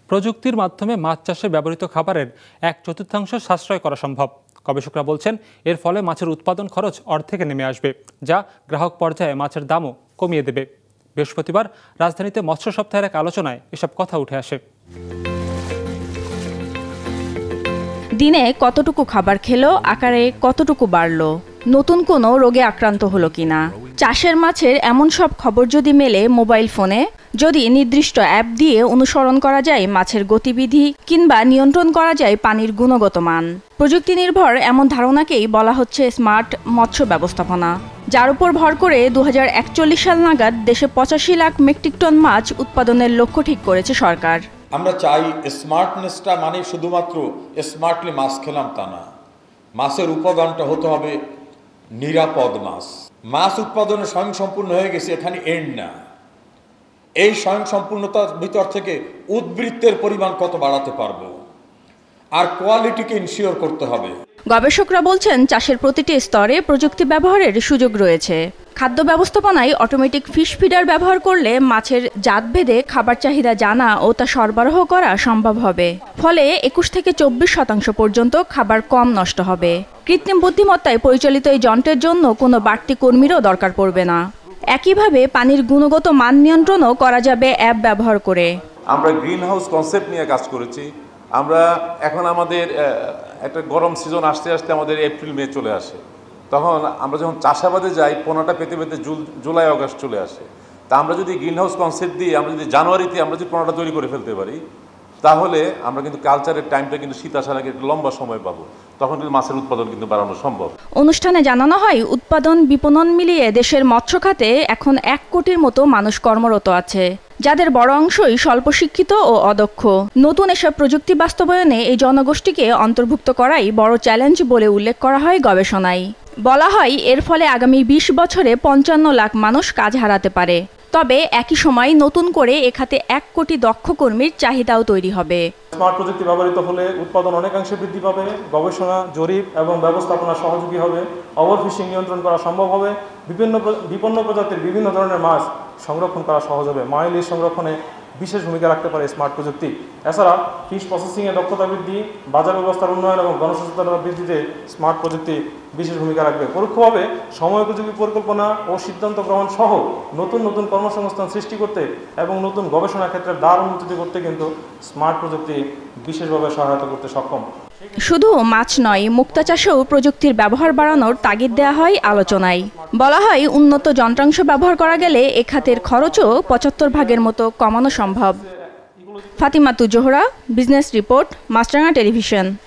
প্রযুক্তির মাধ্যমে মাছ চাষে ব্যবহৃত খাবারের 1/4 সাশ্রয় করা সম্ভব। গবেষকরা বলছেন এর ফলে মাছের উৎপাদন খরচ অর্ধেকে নেমে আসবে, যা গ্রাহক পর্যায়ে মাছের দামও কমিয়ে দেবে। বৃহস্পতিবার রাজধানীতে মৎস্য সপ্তাহের এক আলোচনায় এসব কথা উঠে আসে। দিনে কতটুকু খাবার খেলো, আকারে কতটুকু বাড়লো, নতুন কোনো রোগে আক্রান্ত হলো কিনা, চাষের মাছের এমন সব খবর যদি মেলে মোবাইল ফোনে, যদি নির্দিষ্ট অ্যাপ দিয়ে অনুসরণ করা যায় মাছের গতিবিধি কিংবা নিয়ন্ত্রণ করা যায় পানির গুণগত মান। প্রযুক্তি নির্ভর এমন ধারণাকেই বলা হচ্ছে স্মার্ট মৎস্য ব্যবস্থাপনা, যার উপর ভর করে 2041 সাল নাগাদ দেশে 85 লাখ মেট্রিক টন মাছ উৎপাদনের লক্ষ্য ঠিক করেছে সরকার। আমরা চাই স্মার্টনেসটা মানে শুধুমাত্র স্মার্টলি মাছ খেলাম তা না, মাছের উপাদানটা হতে হবে নিরাপদ মাছ। মাছ উৎপাদনে স্বয়ংসম্পূর্ণ হয়ে গেছে, এখানে এন্ড না। এই স্বয়ংসম্পূর্ণতার ভিতর থেকে উদ্বৃত্তের পরিমাণ কত বাড়াতে পারবো আর কোয়ালিটিকে ইনশিওর করতে হবে। গবেষকরা বলছেন চাষের প্রতিটি স্তরে প্রযুক্তি ব্যবহারের সুযোগ রয়েছে। খাদ্য ব্যবস্থাপনায় অটোমেটিক ফিশ ফিডার ব্যবহার করলে মাছের জাতভেদে খাবার চাহিদা জানা ও তা সরবরাহ করা সম্ভব হবে। ফলে 21 থেকে 24% পর্যন্ত খাবার কম নষ্ট হবে। কৃত্রিম বুদ্ধিমত্তায় পরিচালিত এই যন্ত্রের জন্য কোনো বাড়তি কর্মীরও দরকার পড়বে না। একইভাবে পানির গুণগত মান নিয়ন্ত্রণও করা যাবে অ্যাপ ব্যবহার করে। আমরা গ্রিন হাউস কনসেপ্ট নিয়ে কাজ করেছি। আমরা এখন আমাদের একটা গরম সিজন আসতে আসতে আমাদের এপ্রিল মে চলে আসে, তখন আমরা যখন চাষাবাদে যাই পোনাটা পেতে পেতে জুলাই আগস্ট চলে আসে। তা আমরা যদি গ্রিন হাউস কনসেপ্ট দিয়ে আমরা যদি জানুয়ারিতে আমরা যদি পোনাটা তৈরি করে ফেলতে পারি, তাহলে আমরা কিন্তু কালচারের টাইমটা কিন্তু শীত আসার আগে লম্বা সময় পাবো, তখন কিন্তু মাছের উৎপাদন কিন্তু বাড়ানো সম্ভব। অনুষ্ঠানে জানানো হয় উৎপাদন বিপণন মিলিয়ে দেশের মৎস্য খাতে এখন 1 কোটির মতো মানুষ কর্মরত আছে, যাদের বড় অংশই স্বল্প শিক্ষিত ও অদক্ষ। নতুন এসব প্রযুক্তি বাস্তবায়নে এই জনগোষ্ঠীকে অন্তর্ভুক্ত করাই বড় চ্যালেঞ্জ বলে উল্লেখ করা হয় গবেষণায়। বলা হয় এর ফলে আগামী 20 বছরে 55 লাখ মানুষ কাজ হারাতে পারে। তবে একই সময় নতুন করে এ খাতে 1 কোটি দক্ষ কর্মীর চাহিদাও তৈরি হবে। স্মার্ট প্রযুক্তি ব্যবহৃত হলে উৎপাদন অনেকাংশে বৃদ্ধি পাবে, গবেষণা, জরিপ এবং ব্যবস্থাপনা সহযোগী হবে, ওভারফিশিং নিয়ন্ত্রণ করা সম্ভব হবে, বিপন্ন প্রজাতির বিভিন্ন ধরনের মাছ সংরক্ষণ করা সহজ হবে। মাইলিশ সংরক্ষণে বিশেষ ভূমিকা রাখতে পারে স্মার্ট প্রযুক্তি। এছাড়া ফিশ প্রসেসিংয়ে দক্ষতা বৃদ্ধি, বাজার ব্যবস্থার উন্নয়ন এবং গণসচেতনতা বৃদ্ধিতে স্মার্ট প্রযুক্তি বিশেষ ভূমিকা রাখবে। পরোক্ষভাবে সময়োপযোগী পরিকল্পনা ও সিদ্ধান্ত গ্রহণ সহ নতুন নতুন কর্মসংস্থান সৃষ্টি করতে এবং নতুন গবেষণা ক্ষেত্রের দ্বার উন্মোচিত করতে কিন্তু স্মার্ট প্রযুক্তি বিশেষভাবে সহায়তা করতে সক্ষম। শুধু মাছ নয়, মুক্তা চাষেও প্রযুক্তির ব্যবহার বাড়ানোর তাগিদ দেওয়া হয় আলোচনায়। বলা হয় উন্নত যন্ত্রাংশ ব্যবহার করা গেলে এ খাতের খরচও 75 ভাগের মতো কমানো সম্ভব। Fatima Zohra, business report, Maasranga television.